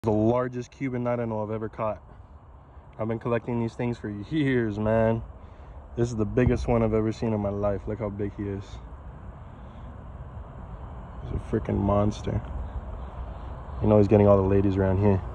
The largest Cuban I know I've ever caught. I've been collecting these things for years, man. This is the biggest one I've ever seen in my life. Look how big he is. He's a freaking monster. You know he's getting all the ladies around here.